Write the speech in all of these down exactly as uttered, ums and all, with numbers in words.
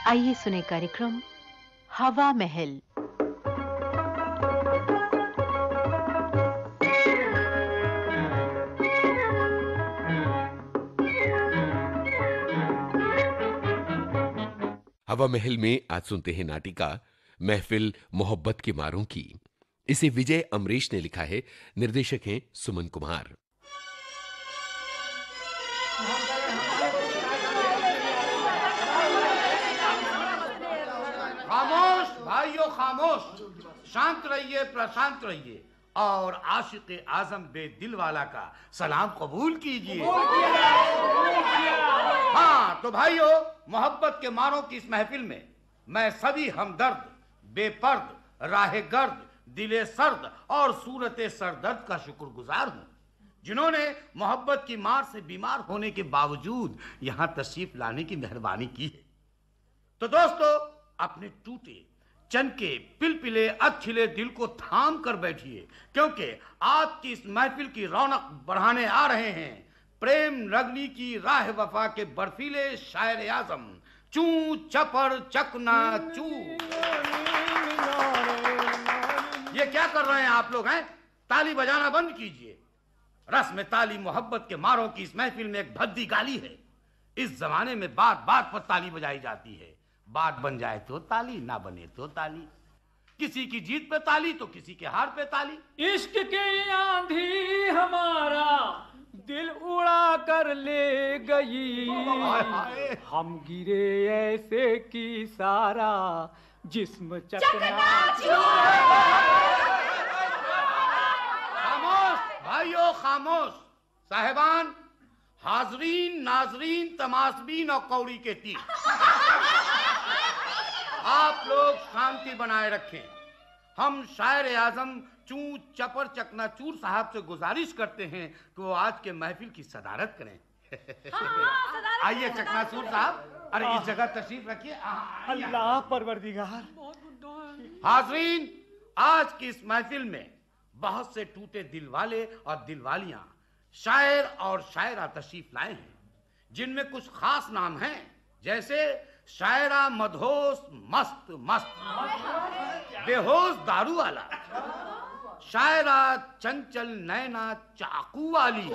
आइए सुने कार्यक्रम हवा महल। हवा महल में आज सुनते हैं नाटिका महफिल मोहब्बत के मारों की। इसे विजय अमरीश ने लिखा है। निर्देशक हैं सुमन कुमार। खामोश भाइयों, खामोश। शांत रहिए, प्रशांत रहिए और आशिक आजम बेदिल वाला का सलाम कबूल कीजिए। हाँ तो भाइयों, मोहब्बत के मारों की इस महफिल में मैं सभी हमदर्द, बेपर्द, राह गर्द, दिले सर्द और सूरते सरदर्द का शुक्रगुजार हूँ, जिन्होंने मोहब्बत की मार से बीमार होने के बावजूद यहाँ तशरीफ लाने की मेहरबानी की है। तो दोस्तों, अपने टूटे चनके पिलपिले अधखिले दिल को थाम कर बैठिए, क्योंकि आपकी इस महफिल की रौनक बढ़ाने आ रहे हैं प्रेम रगनी की राह वफा के बर्फीले शायर आजम चू चपर चकना चू। ये क्या कर रहे हैं आप लोग हैं? ताली बजाना बंद कीजिए। रस्म ताली मोहब्बत के मारों की इस महफिल में एक भद्दी गाली है। इस जमाने में बात बात पर ताली बजाई जाती है। बात बन जाए तो ताली, ना बने तो ताली। किसी की जीत पे ताली तो किसी के हार पे ताली। इश्क की आंधी हमारा दिल उड़ा कर ले गई, हम गिरे ऐसे कि सारा जिस्म चकनाचूर। खामोश भाइयों, खामोश। साहिबान, हाजरीन, नाजरीन, तमाशबीन और कौड़ी के तीर, आप लोग शांति बनाए रखें। हम शायर आजम चू चपर चकनाचूर साहब से गुजारिश करते हैं कि वो आज के महफिल की सदारत करें। हाँ, आइए चकनाचूर साहब, अरे इस जगह तशरीफ रखिए। अल्लाह परवरदिगार। हाजरीन, आज की इस महफिल में बहुत से टूटे दिल वाले और दिलवालियां शायर और शायरा तशरीफ लाए हैं, जिनमें कुछ खास नाम हैं, जैसे शायरा मदहोश मस्त मस्त, बेहोश दारू वाला, शायरा चंचल नैना चाकू वाली,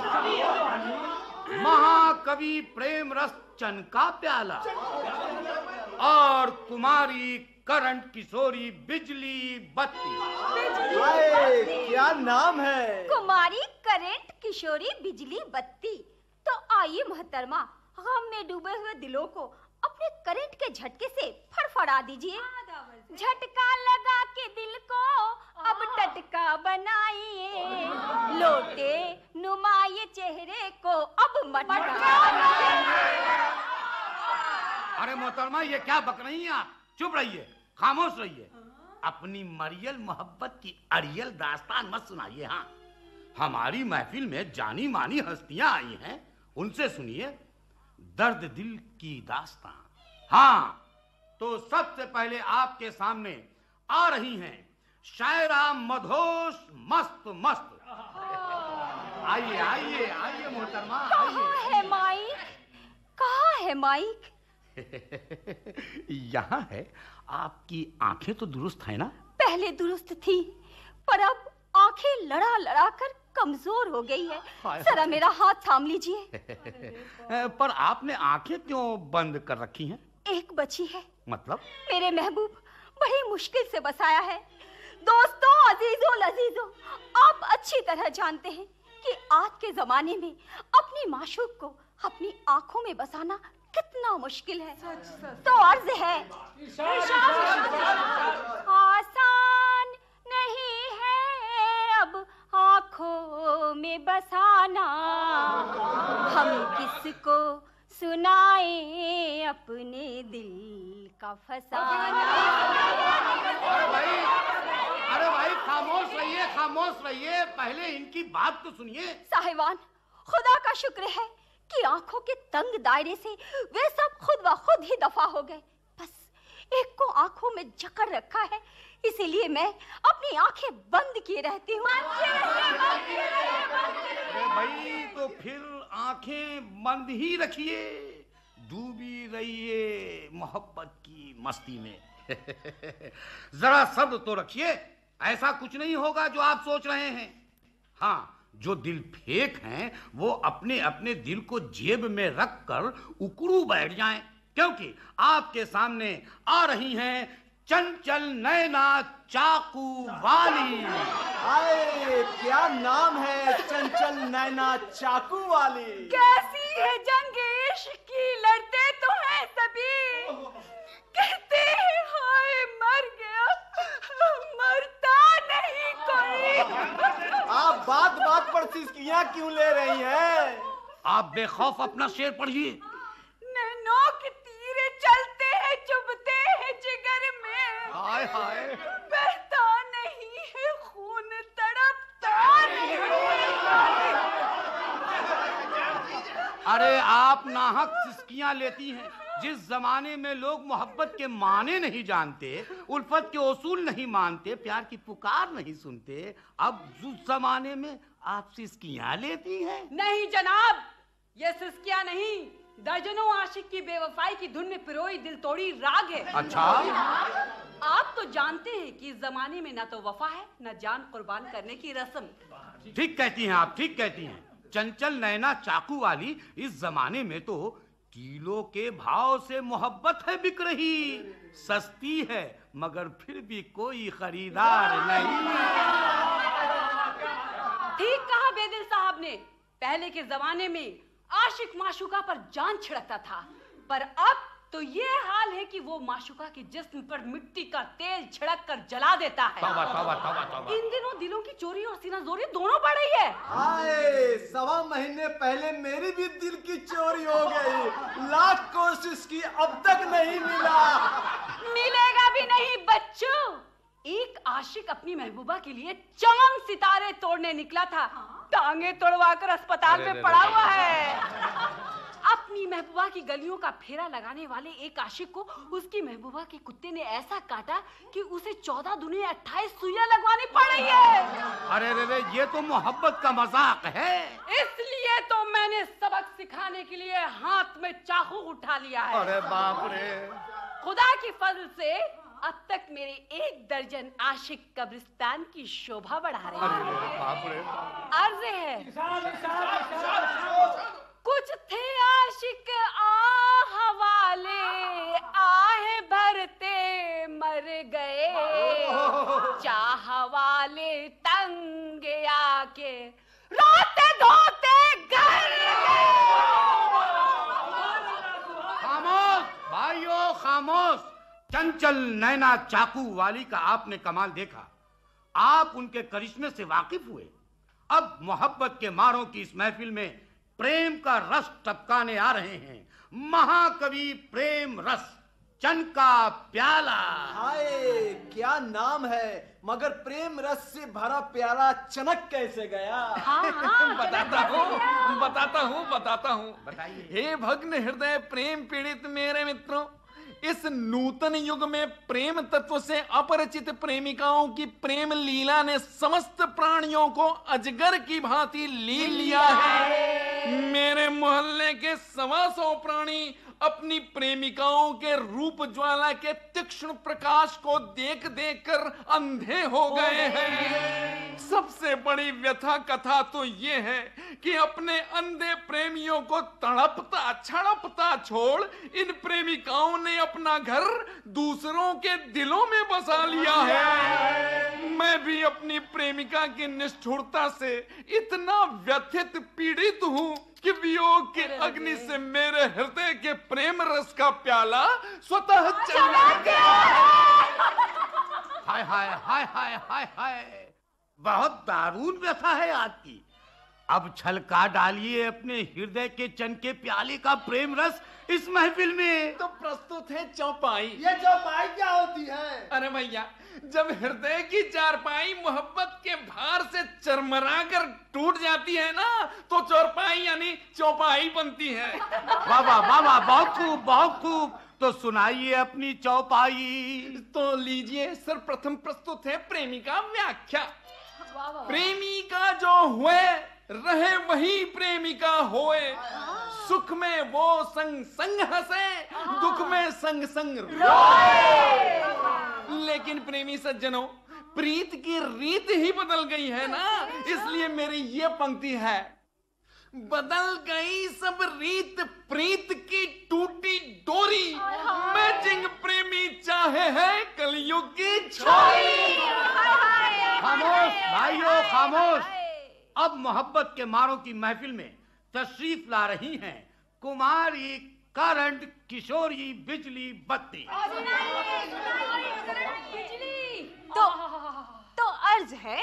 महाकवि प्रेम रस चनका प्याला और कुमारी करंट किशोरी बिजली बत्ती। क्या नाम है? कुमारी करंट किशोरी बिजली बत्ती। तो आइए मोहतरमा, गम में डूबे हुए दिलों को अपने करंट के झटके से फड़फड़ा दीजिए। झटका लगा के दिल को अब टटका बनाइए, लोटे नुमाए चेहरे को अब मटका। अरे मोहतरमा, ये क्या बक रही हैं आप? चुप रहिए, खामोश रहिए। अपनी मरियल मोहब्बत की अड़ियल दास्तान मत सुनाइए। हाँ, हमारी महफिल में जानी मानी हस्तियां आई हैं, उनसे सुनिए दर्द दिल की दास्तां। हाँ, तो सबसे पहले आपके सामने आ रही हैं शायरा मदहोश मस्त मस्त। आइए आइए आइए मोहतरमा, आइए। कहाँ है माइक? कहाँ है माइक? यहाँ है। आपकी आंखें तो दुरुस्त है ना? पहले दुरुस्त थी, पर अब आंखें लड़ा लड़ा कर कमजोर हो गई है। जरा मेरा हाथ थाम लीजिए। पर आपने आंखें क्यों बंद कर रखी हैं? एक बची है। मतलब? मेरे महबूब बड़ी मुश्किल से बसाया है। दोस्तों, अजीजों लजीजों, आप अच्छी तरह जानते हैं कि आज के जमाने में अपनी माशूक को अपनी आंखों में बसाना कितना मुश्किल है। सच, सच। तो अर्ज है, आसान नहीं है अब आंखों में बसाना, हम किसको सुनाए अपने दिल का फसाना। अरे भाई, अरे भाई खामोश रहिए, खामोश रहिए। पहले इनकी बात तो सुनिए। साहिबान, खुदा का शुक्र है कि आंखों के तंग दायरे से वे सब खुद व खुद ही दफा हो गए। बस एक को आंखों में जकड़ रखा है, इसीलिए मैं अपनी आंखें बंद किए रहती हूँ। अरे भाई, तो फिर आंखें बंद ही रखिए। डूबी रहिए मोहब्बत की मस्ती में। जरा सब्र तो रखिए, ऐसा कुछ नहीं होगा जो आप सोच रहे हैं। हाँ, जो दिल फेंक हैं वो अपने अपने दिल को जेब में रखकर उकड़ू बैठ जाएं, क्योंकि आपके सामने आ रही हैं चंचल नैना चाकू वाली। आए, क्या नाम है चंचल नैना चाकू वाली। कैसी है जंग इश्क की, लड़ते तो हैं सभी, कहते हैं हाय मर गया, मरता नहीं कोई। आप बात बात पर सिसकियां क्यों ले रही हैं? आप बेखौफ अपना शेर पढ़िए। नैनों के तीरे चलते हैं, चुभते हैं जिगर में, हाय हाय, बहता नहीं है खून, तड़पता नहीं है। अरे आप नाहक सिसकियां लेती हैं। जिस जमाने में लोग मोहब्बत के माने नहीं जानते, उल्फत के उसूल नहीं मानते, प्यार की पुकार नहीं सुनते, अब उस जमाने में आप सिसकियां लेती हैं। नहीं जनाब, ये सिसकियां नहीं, दर्जनों आशिक की बेवफाई की धुन में पिरोई दिल तोड़ी राग है। अच्छा, आप तो जानते हैं कि इस जमाने में ना तो वफा है, ना जान कुर्बान करने की रस्म। ठीक कहती हैं आप, ठीक कहती हैं। चंचल नैना चाकू वाली, इस जमाने में तो किलो के भाव से मोहब्बत है बिक रही। सस्ती है मगर फिर भी कोई खरीदार नहीं। ठीक कहा बेदिल साहब ने। पहले के जमाने में आशिक माशुका पर जान छिड़कता था, पर अब तो ये हाल है कि वो माशुका के जिस्म पर मिट्टी का तेल छिड़क कर जला देता है। तौबा, तौबा, तौबा, तौबा। इन दिनों दिलों की चोरी और सीना जोरी दोनों बढ़ रही है। आए, सवा महीने पहले मेरी भी दिल की चोरी हो गई, लाख कोशिश की, अब तक नहीं मिला। मिलेगा भी नहीं बच्चों। एक आशिक अपनी महबूबा के लिए चांद सितारे तोड़ने निकला था, टांगे तोड़वाकर अस्पताल में पड़ा हुआ है। अपनी महबूबा की गलियों का फेरा लगाने वाले एक आशिक को उसकी महबूबा के कुत्ते ने ऐसा काटा कि उसे चौदह दुनिया अट्ठाईस सुइयां लगवानी पड़ रही है। अरे रे रे, ये तो मोहब्बत का मजाक है। इसलिए तो मैंने सबक सिखाने के लिए हाथ में चाकू उठा लिया है। अरे बाप रे। खुदा की फजल से अब तक मेरे एक दर्जन आशिक कब्रिस्तान की शोभा बढ़ा रहे हैं। बाप रे। अर्ज है, कुछ थे आशिक आ हवाले, आहे भरते मर गए, चाह वाले तंग आके रोते धोते घर गए। खामोश भाइयों, खामोश। चंचल नैना चाकू वाली का आपने कमाल देखा, आप उनके करिश्मे से वाकिफ हुए। अब मोहब्बत के मारों की इस महफिल में प्रेम का रस टपकाने आ रहे हैं महाकवि प्रेम रस, चन का प्याला। हाय, क्या नाम है, मगर प्रेम रस से भरा प्याला चनक कैसे गया? हाँ, हाँ, बताता हूँ बताता हूँ बताता हूँ बताइए। हे भग्न हृदय प्रेम पीड़ित मेरे मित्रों, इस नूतन युग में प्रेम तत्व से अपरिचित प्रेमिकाओं की प्रेम लीला ने समस्त प्राणियों को अजगर की भांति ली लिया है। मेरे मोहल्ले के सवा सौ प्राणी अपनी प्रेमिकाओं के रूप ज्वाला के तीक्ष्ण प्रकाश को देख देख कर अंधे हो गए हैं। सबसे बड़ी व्यथा कथा तो ये है कि अपने अंधे प्रेमियों को तड़पता छड़पता छोड़ इन प्रेमिकाओं ने अपना घर दूसरों के दिलों में बसा लिया है। मैं भी अपनी प्रेमिका की निष्ठुरता से इतना व्यथित पीड़ित हूँ कि वियोग के अग्नि से मेरे हृदय के प्रेम रस का प्याला स्वतः चला गया। हाय हाय हाय हाय हाय हाय, बहुत दारुण व्यथा है आपकी। अब छलका डालिए अपने हृदय के चन के प्याले का प्रेम रस इस महफिल में। तो प्रस्तुत है चौपाई। ये चौपाई क्या होती है? अरे भैया, जब हृदय की चारपाई मोहब्बत के भार से चरमरा कर टूट जाती है ना, तो चौपाई यानी चौपाई बनती है। वाह वाह वाह वाह, बहुत खूब बहुत खूब। तो सुनाइए अपनी चौपाई। तो लीजिए, सर्वप्रथम प्रस्तुत है प्रेमिका व्याख्या। प्रेमिका जो हुए रहे वही प्रेमिका होए, सुख में वो संग संग हंसे, दुख में संग संग रोए। लेकिन प्रेमी सज्जनों, प्रीत की रीत ही बदल गई है ना, इसलिए मेरी ये पंक्ति है। बदल गई सब रीत प्रीत की टूटी डोरी, मैचिंग प्रेमी चाहे है कलयुग की छोरी। खामोश भाइयों, खामोश। अब मोहब्बत के मारों की महफिल में तशरीफ ला रही हैं कुमारी, करंट, किशोरी, बिजली, बत्ती। तो तो अर्ज है,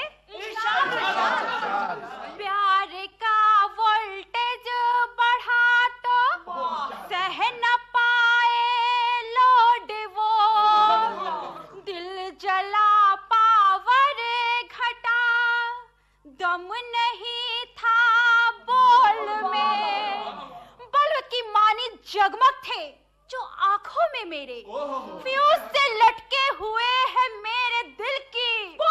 प्यार का वोल्टेज बढ़ा तो सह न पाए लोड वो, दिल जला पावर घटा, दम नहीं था बोल में, बल्कि मानी जगमग थे जो आंखों में मेरे, फ्यूज से लटके हुए हैं मेरे दिल की।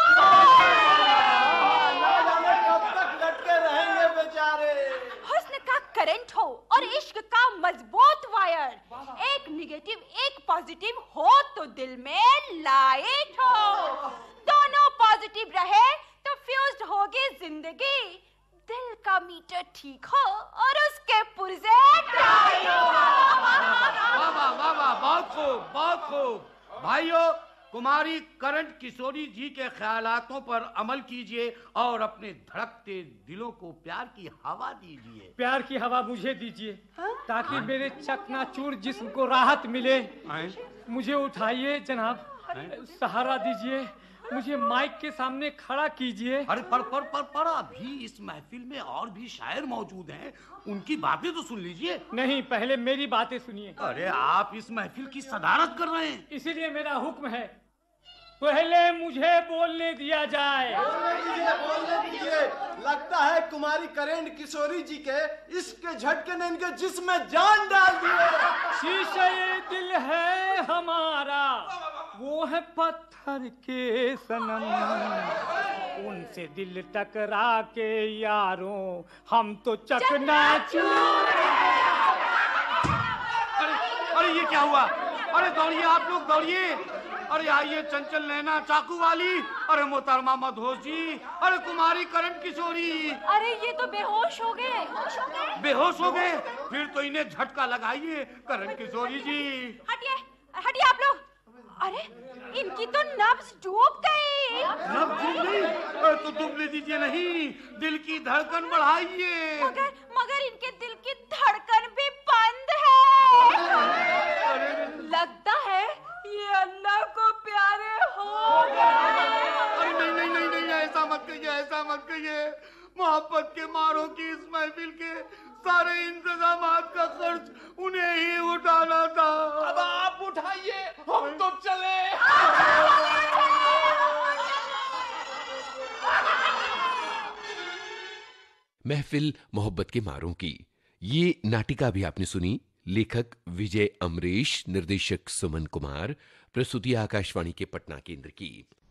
कब तक लटके रहेंगे बेचारे। हुस्न का करंट हो और इश्क का मजबूत वायर, एक निगेटिव एक पॉजिटिव हो तो दिल में लाइट हो, दोनों पॉजिटिव रहे तो फ्यूज्ड होगी जिंदगी, दिल का मीटर ठीक हो और उसके पुर्जे टाइट हो। वाह वाह वाह वाह, बहुत खूब, बहुत खूब। भाइयों, कुमारी करंट किशोरी जी के ख्यालातों पर अमल कीजिए और अपने धड़कते दिलों को प्यार की हवा दीजिए। प्यार की हवा मुझे दीजिए, ताकि मेरे चकनाचूर जिस्म को राहत मिले। मुझे उठाइए जनाब, सहारा दीजिए, मुझे माइक के सामने खड़ा कीजिए। अरे पर पर पर पर अभी इस महफिल में और भी शायर मौजूद हैं, उनकी बातें तो सुन लीजिए। नहीं, पहले मेरी बातें सुनिए। अरे आप इस महफिल की सदारत कर रहे हैं, इसीलिए मेरा हुक्म है, पहले मुझे बोलने दिया जाए। बोलने दीजिए, बोलने दीजिए। लगता है कुमारी करंट किशोरी जी के इसके झटके ने इनके जिस्म में जान डाल दिए। शीशे दिल है हमारा, वो है पत्थर के सनम, उनसे दिल टकरा के यारों हम तो चकनाचूर। अरे अरे ये क्या हुआ? अरे दौड़िए आप लोग, दौड़िए। अरे आइए चंचल नैना चाकू वाली, अरे मोहतरमा मधोस जी, अरे कुमारी करंट किशोरी। अरे ये तो बेहोश हो गए। बेहोश हो गए बेहोश हो गए? फिर तो इन्हें झटका लगाइए करंट किशोरी जी। हटिए, हटिए आप लोग। अरे इनकी तो नब्ज डूब गई। नब्ज डूब गई? अरे तो डूबने दीजिए नहीं, दिल की धड़कन बढ़ाइए। मगर मगर इनके दिल की धड़कन भी बंद है। लगता है ये अल्लाह को प्यारे हो गए। अरे नहीं नहीं नहीं नहीं, ऐसा मत कहिए, ऐसा मत कहिए। मोहब्बत के मारों की इस महफिल के सारे इंतजामात का खर्च उन्हें ही उठाना था। अब आप उठाइए, हम तो चले। महफिल मोहब्बत के मारों की ये नाटिका भी आपने सुनी। लेखक विजय अमरीश, निर्देशक सुमन कुमार, प्रस्तुति आकाशवाणी के पटना केंद्र की।